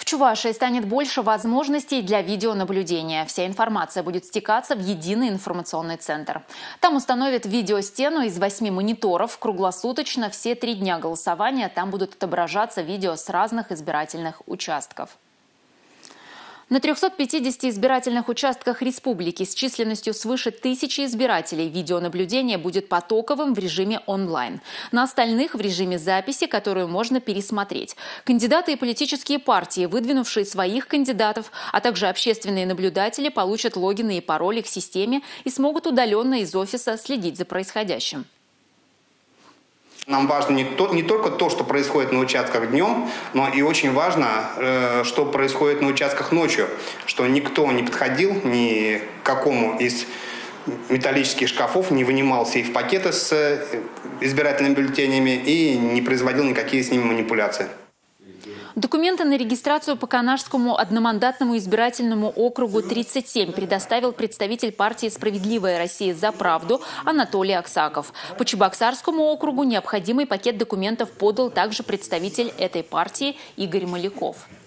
Чувашии станет больше возможностей для видеонаблюдения. Вся информация будет стекаться в единый информационный центр. Там установят видеостену из 8 мониторов. Круглосуточно все 3 дня голосования там будут отображаться видео с разных избирательных участков. На 350 избирательных участках республики с численностью свыше 1000 избирателей видеонаблюдение будет потоковым в режиме онлайн. На остальных в режиме записи, которую можно пересмотреть. Кандидаты и политические партии, выдвинувшие своих кандидатов, а также общественные наблюдатели, получат логины и пароли к системе и смогут удаленно из офиса следить за происходящим. Нам важно не только то, что происходит на участках днем, но и очень важно, что происходит на участках ночью. Что никто не подходил ни к какому из металлических шкафов, не вынимал сейф-пакеты с избирательными бюллетенями и не производил никакие с ними манипуляции. Документы на регистрацию по Канашскому одномандатному избирательному округу 37 предоставил представитель партии «Справедливая Россия за правду» Анатолий Аксаков. По Чебоксарскому округу необходимый пакет документов подал также представитель этой партии Игорь Маляков.